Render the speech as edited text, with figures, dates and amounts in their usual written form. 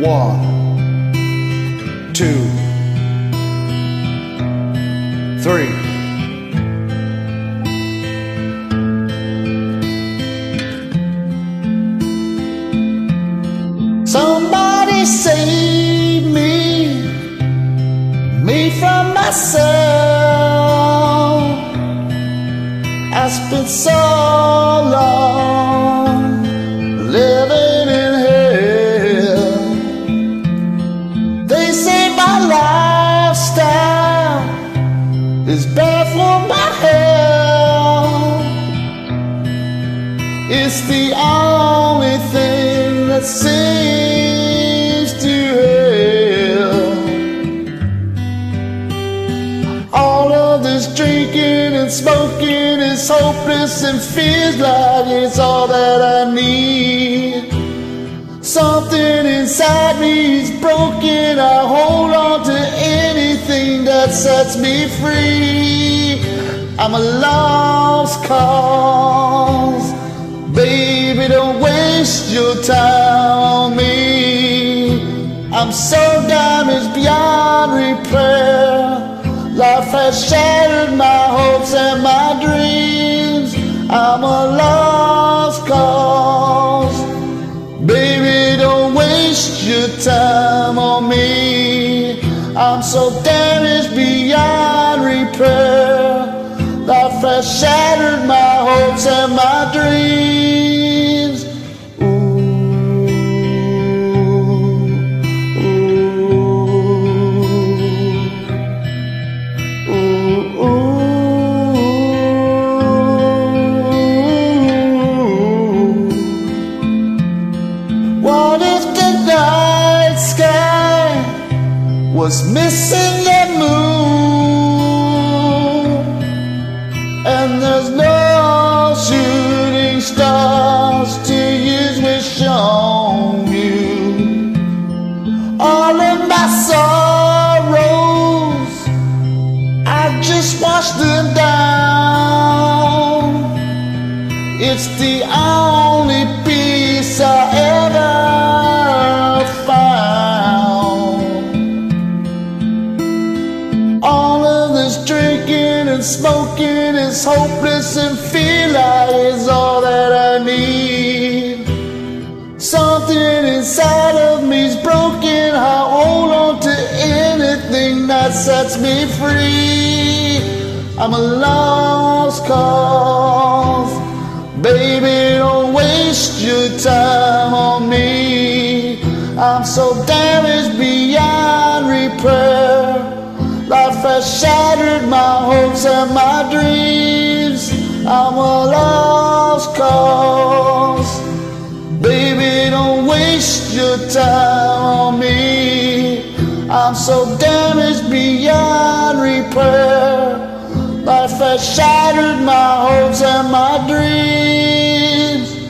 1, 2, 3. Somebody save me from myself. I spent so long living in hell. They say my lifestyle is bad for my health. It's the only thing that seems to help. All of this drinking and smoking is hopeless and feels like it's all that I need. Something inside me is broken. I hold on to anything that sets me free. I'm a lost cause. Baby, don't waste your time on me. I'm so damaged beyond repair. Life has shattered my hopes and my dreams. I'm a lost cause. Baby, don't waste your time on me. I'm so damaged beyond repair. Life has shattered my hopes and my dreams. What if the night sky was missing the moon, and there's no shooting stars to use wish on you? All of my sorrows, I just wash them down. It's the only peace I ever found. All of this drinking and smoking is hopeless and feel like it's all that I need. Something inside of me's broken. I hold on to anything that sets me free. I'm a lost cause. Baby, don't waste your time on me. I'm so damaged beyond repair. Life has shattered my hopes and my dreams. I'm a lost cause. Baby, don't waste your time on me. I'm so damaged beyond repair. Life has shattered my hopes and my dreams.